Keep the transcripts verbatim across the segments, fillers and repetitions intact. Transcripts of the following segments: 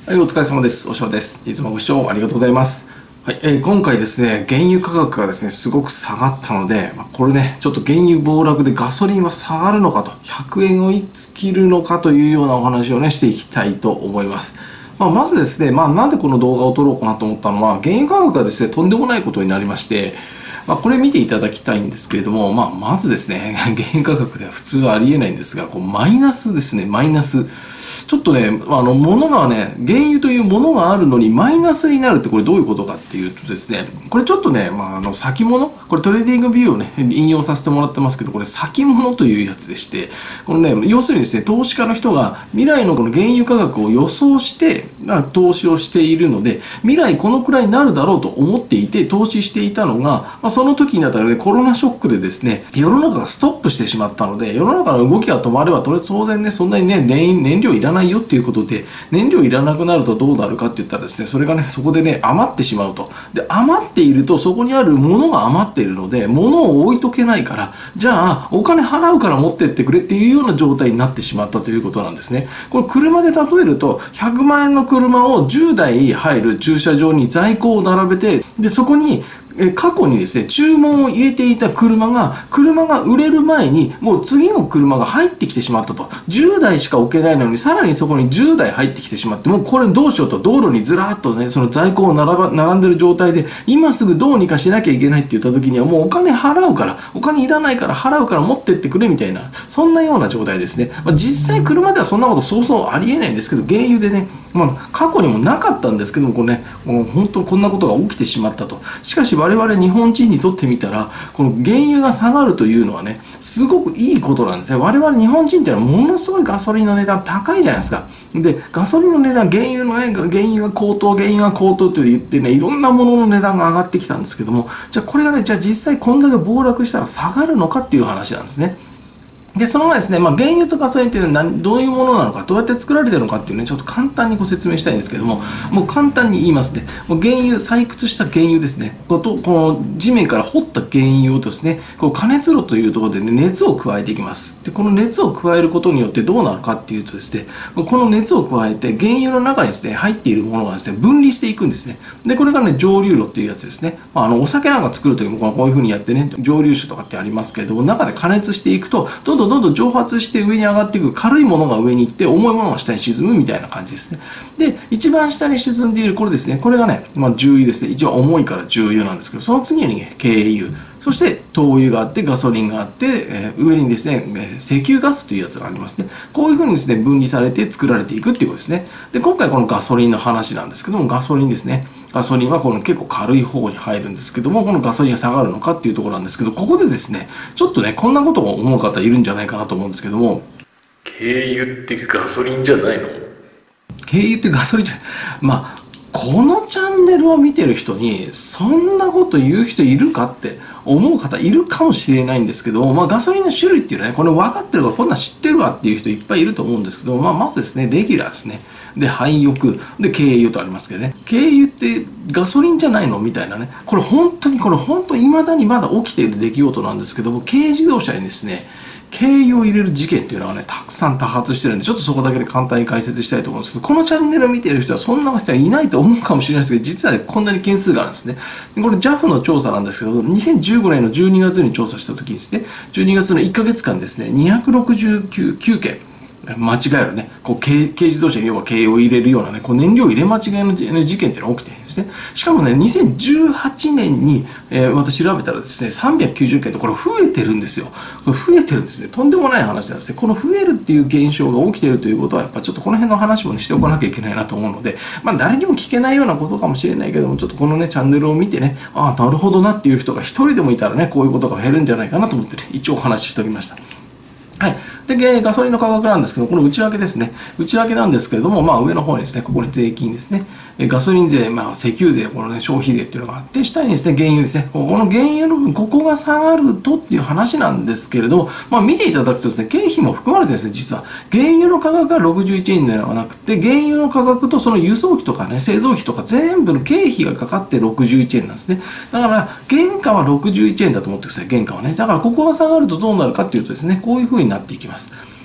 はい、お疲れ様です。おしょうです。いつもご視聴ありがとうございます。はい、えー、今回ですね、原油価格がですね、すごく下がったので、まあ、これね、ちょっと原油暴落でガソリンは下がるのかと、ひゃくえんをいつ切るのかというようなお話をね、していきたいと思います。まあ、まずですね、まあ、なんでこの動画を撮ろうかなと思ったのは、原油価格がですね、とんでもないことになりまして、まあ、これ見ていただきたいんですけれども、まあ、まずですね、原油価格では普通はありえないんですが、こうマイナスですね、マイナス。ちょっとね、あの、物がね、原油というものがあるのにマイナスになるってこれどういうことかっていうとですね、これちょっとね、まあ、あの、先物、これトレーディングビューをね、引用させてもらってますけど、これ先物というやつでして、このね、要するにですね、投資家の人が未来のこの原油価格を予想して、投資をしているので、未来このくらいになるだろうと思っていて、投資していたのが、まあ、その時になったらね、コロナショックでですね、世の中がストップしてしまったので、世の中の動きが止まれば、当然ね、そんなにね、燃燃料いらないよっていうことで、燃料いらなくなるとどうなるかって言ったらですね、それがね、そこでね、余ってしまうと。で、余っていると、そこにあるものが余っているので、物を置いとけないから、じゃあ、お金払うから持ってってくれっていうような状態になってしまったということなんですね。これ、車で例えると、ひゃくまんえんの車をじゅうだい入る駐車場に在庫を並べて、で、そこに、過去にですね、注文を入れていた車が、車が売れる前に、もう次の車が入ってきてしまったと。じゅうだいしか置けないのに、さらにそこにじゅうだい入ってきてしまって、もうこれどうしようと、道路にずらーっとね、その在庫を並ば、並んでる状態で、今すぐどうにかしなきゃいけないって言った時には、もうお金払うから、お金いらないから払うから持ってってくれみたいな、そんなような状態ですね。まあ、実際車ではそんなことそうそうありえないんですけど、原油でね、まあ、過去にもなかったんですけども、これね、もう本当こんなことが起きてしまったと。しかし我々日本人にとってみたら、この原油が下がるというのはね、すごくいいことなんですね。我々日本人ってのはものすごいガソリンの値段高いじゃないですか。で、ガソリンの値段、原油のね、原油が高騰、原油が高騰と言ってね、いろんなものの値段が上がってきたんですけども、じゃあこれがね、じゃあ実際こんだけ暴落したら下がるのかっていう話なんですね。で、その前ですね、まあ、原油とガソリンっていうのは何どういうものなのか、どうやって作られてるのかっていうね、ちょっと簡単にご説明したいんですけども、もう簡単に言いますね。もう原油、採掘した原油ですね。この、この地面から掘った原油をですね、こう加熱炉というところで、ね、熱を加えていきます。で、この熱を加えることによってどうなるかっていうとですね、この熱を加えて原油の中にですね、入っているものがですね、分離していくんですね。で、これがね、蒸留炉っていうやつですね。まあ、あの、お酒なんか作るときもこういうふうにやってね、蒸留酒とかってありますけれども、中で加熱していくと、どんどんどんどん蒸発して上に上がっていく、軽いものが上に行って重いものが下に沈むみたいな感じですね。で、一番下に沈んでいるこれですね、これがね、まあ、重油ですね。一番重いから重油なんですけど、その次に、ね、軽油、そして灯油があってガソリンがあって、えー、上にですね、石油ガスというやつがありますね。こういうふうにですね、分離されて作られていくっていうことですね。で、今回このガソリンの話なんですけども、ガソリンですね。ガソリンはこの結構軽い方に入るんですけども、このガソリンが下がるのかっていうところなんですけど、ここでですね、ちょっとね、こんなことを思う方いるんじゃないかなと思うんですけども、 軽油ってガソリンじゃないの？ 軽油ってガソリンじゃ、まあ、このチャンネルを見てる人に、そんなこと言う人いるかって思う方いるかもしれないんですけど、まあガソリンの種類っていうのはね、これ分かってるから、こんなん知ってるわっていう人いっぱいいると思うんですけど、まあまずですね、レギュラーですね。で、廃油、で、軽油とありますけどね。軽油ってガソリンじゃないのみたいなね。これ本当に、これ本当未だにまだ起きている出来事なんですけども、軽自動車にですね、軽油を入れる事件っていうのはね、たくさん多発してるんで、ちょっとそこだけで簡単に解説したいと思うんですけど、このチャンネルを見ている人はそんな人はいないと思うかもしれないですけど、実は、ね、こんなに件数があるんですね。これ ジャフ の調査なんですけど、にせんじゅうごねんのじゅうにがつに調査した時にですね、じゅうにがつのいっかげつかんですね、にひゃくろくじゅうきゅうけん。間違えるね、こう 軽, 軽自動車に要は軽油を入れるようなね、こう燃料入れ間違いの事件っていうのが起きてるんですね。しかもね、にせんじゅうはちねんに、えー、私調べたらですね、さんびゃくきゅうじゅっけんとこれ増えてるんですよ。これ増えてるんですね。とんでもない話なんですね。この増えるっていう現象が起きているということは、やっぱちょっとこの辺の話もしておかなきゃいけないなと思うので、まあ誰にも聞けないようなことかもしれないけども、ちょっとこのね、チャンネルを見てね、ああ、なるほどなっていう人が一人でもいたらね、こういうことが減るんじゃないかなと思って、ね、一応お話ししておりました。はい。で、ガソリンの価格なんですけど、この内訳ですね。内訳なんですけれども、まあ上の方にですね、ここに税金ですね。ガソリン税、まあ石油税、このね、消費税っていうのがあって、下にですね、原油ですね。この原油の分、ここが下がるとっていう話なんですけれども、まあ見ていただくとですね、経費も含まれてですね、実は、原油の価格がろくじゅういちえんではなくて、原油の価格とその輸送費とかね、製造費とか全部の経費がかかってろくじゅういちえんなんですね。だから、原価はろくじゅういちえんだと思ってください、原価はね。だから、ここが下がるとどうなるかっていうとですね、こういう風になっていきます。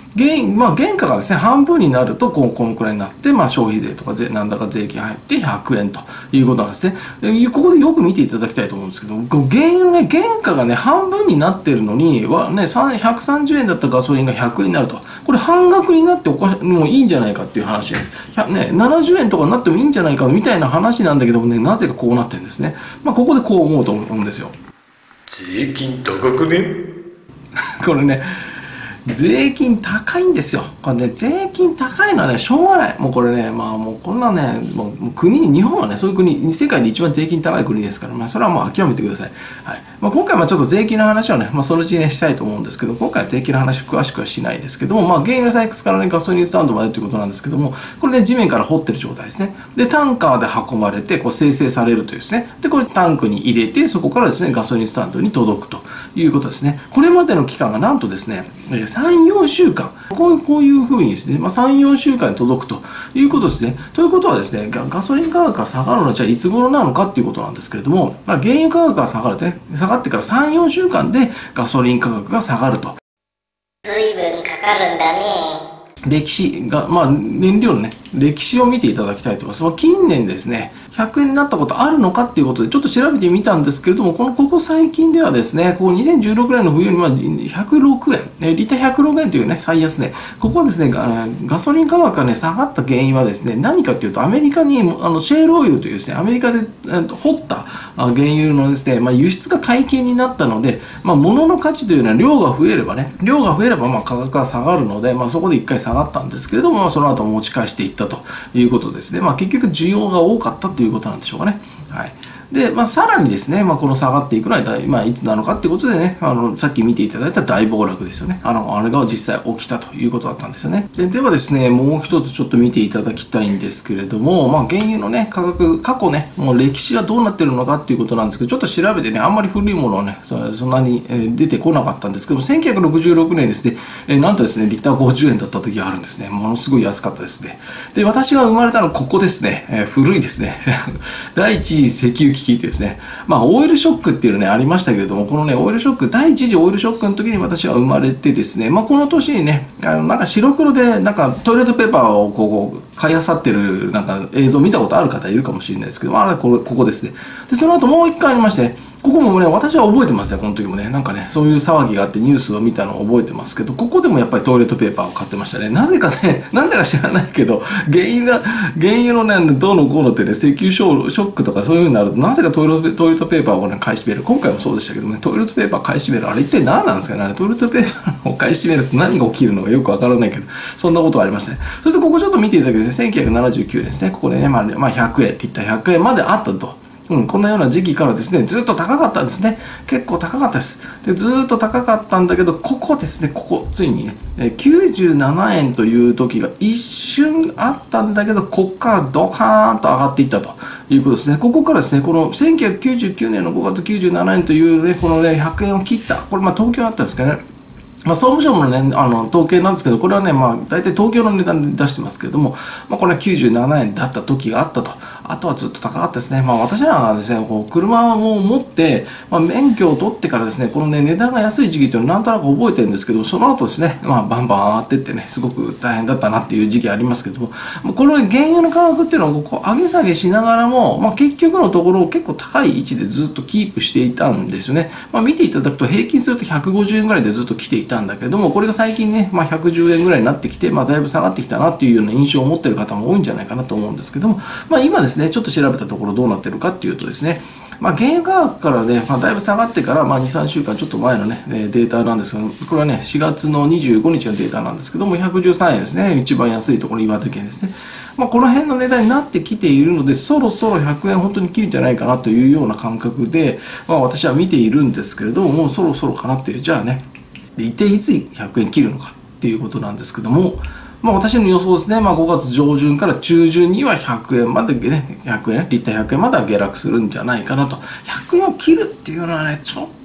原まあ、原価がですね、半分になると、こうこのくらいになって、まあ、消費税とか税、なんだか税金入ってひゃくえんということなんですね。でここでよく見ていただきたいと思うんですけど、原油ね、原価がね、半分になってるのに、はね、ひゃくさんじゅうえんだったガソリンがひゃくえんになると。これ半額になっておかしもういいんじゃないかっていう話で、ね、ななじゅうえんとかになってもいいんじゃないかみたいな話なんだけどもね、なぜかこうなってるんですね。まあ、ここでこう思うと思うんですよ。 税金高くね？ これね、税金高いんですよ。これね、税金高いのはね、しょうがない。もうこれね、まあもうこんなね、もう国、日本はね、そういう国、世界で一番税金高い国ですから、まあそれはもう諦めてください。はい。まあ今回はちょっと税金の話をね、まあそのうちね、したいと思うんですけど、今回は税金の話詳しくはしないですけども、まあ原油採掘からね、ガソリンスタンドまでということなんですけども、これね、地面から掘ってる状態ですね。で、タンカーで運ばれて、こう生成されるというですね。で、これタンクに入れて、そこからですね、ガソリンスタンドに届くということですね。これまでの期間がなんとですね、さん、よんしゅうかん、こうこういうふうにですね、まあ、さん、よんしゅうかんに届くということですね。ということはですね、ガガソリン価格が下がるのはじゃあいつ頃なのかっていうことなんですけれども、まあ、原油価格が下がるね、下がってからさん、よんしゅうかんでガソリン価格が下がると。 ずいぶんかかるんだね。 歴史が、まあ、燃料のね、歴史を見ていただきたいと思います。まあ、近年ですね、ひゃくえんになったことあるのかっていうことで、ちょっと調べてみたんですけれども、この、ここ最近ではですね、ここにせんじゅうろくねんの冬にはひゃくろくえん、リッターひゃくろくえんというね、最安値。ここはですね、ガソリン価格がね、下がった原因はですね、何かっていうと、アメリカに、あの、シェールオイルというですね、アメリカで掘った原油のですね、まあ、輸出が解禁になったので、まあ、物の価値というのは量が増えればね、量が増えれば、まあ、価格が下がるので、まあ、そこで一回下がったんですけれども、まあ、その後持ち返していったということですね。まあ、結局需要が多かったということなんでしょうかね。はい。で、まあ、さらにですね、まあ、この下がっていくのは、まあ、いつなのかっていうことでね、あの、さっき見ていただいた大暴落ですよね。あの、あれが実際起きたということだったんですよね。で、ではですね、もう一つちょっと見ていただきたいんですけれども、まあ、原油のね、価格、過去ね、もう歴史がどうなってるのかっていうことなんですけど、ちょっと調べてね、あんまり古いものはね、そそんなに出てこなかったんですけども、せんきゅうひゃくろくじゅうろくねんですね、えなんとですね、リッターごじゅうえんだった時があるんですね。ものすごい安かったですね。で、私が生まれたのはここですね。えー、古いですね。第一次石油危機っていうですね、まあ、オイルショックっていうのね、ありましたけれども、このね、オイルショック、第一次オイルショックの時に私は生まれてですね、まあ、この年にね、あの、なんか白黒で、なんかトイレットペーパーをこう、買い漁ってる、なんか映像見たことある方いるかもしれないですけど、まあ、これ、ここですね。で、その後もう一回ありまして、ここもね、私は覚えてますよ、この時もね。なんかね、そういう騒ぎがあってニュースを見たのを覚えてますけど、ここでもやっぱりトイレットペーパーを買ってましたね。なぜかね、なんでか知らないけど、原油が、原油のね、どうのこうのってね、石油ショックとかそういう風になると、なぜかトイレット、トイレットペーパーをね、買い占める。今回もそうでしたけどね、トイレットペーパー買い占める。あれ一体何なんですかね、トイレットペーパーを買い占めると何が起きるのかよくわからないけど、そんなことがありましたね。そしてここちょっと見ていただけて、せんきゅうひゃくななじゅうきゅうねんですね。ここでね、まあ、まあ、ひゃくえん、リッターひゃくえんまであったと。うん、こんなような時期からですね、ずっと高かったんですね。結構高かったです。で、ずっと高かったんだけど、ここですね、ここ、ついにね、きゅうじゅうななえんという時が一瞬あったんだけど、こっからドカーンと上がっていったということですね。ここからですね、このせんきゅうひゃくきゅうじゅうきゅうねんのごがつきゅうじゅうななえんというね、このね、ひゃくえんを切った。これ、まあ、東京あったんですけどね。まあ、総務省のね、あの、統計なんですけど、これはね、まあ、大体東京の値段で出してますけれども、まあ、これはきゅうじゅうななえんだった時があったと。あとはずっと高かったですね。まあ、私らはですね、こう、車を持って、まあ、免許を取ってからですね、このね、値段が安い時期というのをなんとなく覚えてるんですけど、その後ですね、まあ、バンバン上がってってね、すごく大変だったなっていう時期ありますけども、この、ね、原油の価格っていうのをこう上げ下げしながらも、まあ、結局のところ結構高い位置でずっとキープしていたんですよね。まあ、見ていただくと平均するとひゃくごじゅうえんぐらいでずっと来ていたんだけども、これが最近ね、まあ、ひゃくじゅうえんぐらいになってきて、まあ、だいぶ下がってきたなっていうような印象を持っている方も多いんじゃないかなと思うんですけども、まあ、今ですね、ちょっと調べたところどうなってるかっていうとですね、まあ、原油価格からね、まあ、だいぶ下がってから、まあ、に、さんしゅうかんちょっと前のね、データなんですが、これはね、しがつのにじゅうごにちのデータなんですけども、ひゃくじゅうさんえんですね。一番安いところ、岩手県ですね。まあ、この辺の値段になってきているので、そろそろひゃくえん本当に切るんじゃないかなというような感覚で、まあ、私は見ているんですけれども、もうそろそろかなっていう、じゃあね、一体いつひゃくえん切るのかっていうことなんですけども、まあ、私の予想ですね、まあ、ごがつ上旬から中旬にはひゃくえんまでね、ひゃくえん、リッターひゃくえんまでは下落するんじゃないかなと。ひゃくえんを切るっていうのはね、ちょっ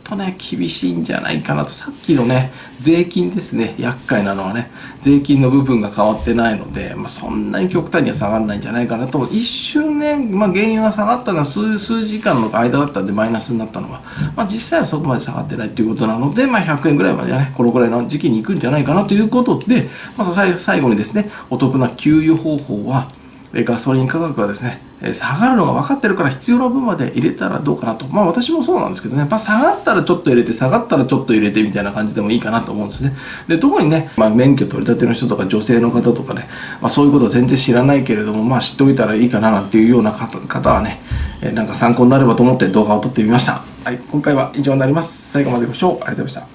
とね、厳しいんじゃないかなと。さっきのね、税金ですね、厄介なのはね、税金の部分が変わってないので、まあ、そんなに極端には下がらないんじゃないかなと。一瞬ね、まあ、原油が下がったのは数数時間の間だったんで、マイナスになったのは、まあ、実際はそこまで下がってないということなので、まあ、ひゃくえんぐらいまではね、このぐらいの時期に行くんじゃないかなということで、まあ、最最後にですね、お得な給油方法は、ガソリン価格がですね、下がるのが分かってるから必要な分まで入れたらどうかなと。まあ私もそうなんですけどね、まあ、下がったらちょっと入れて、下がったらちょっと入れてみたいな感じでもいいかなと思うんですね。で、特にね、まあ、免許取り立ての人とか女性の方とかね、まあ、そういうことは全然知らないけれども、まあ知っておいたらいいかななんていうような方方はね、なんか参考になればと思って動画を撮ってみました。はい、今回は以上になります。最後までご視聴ありがとうございました。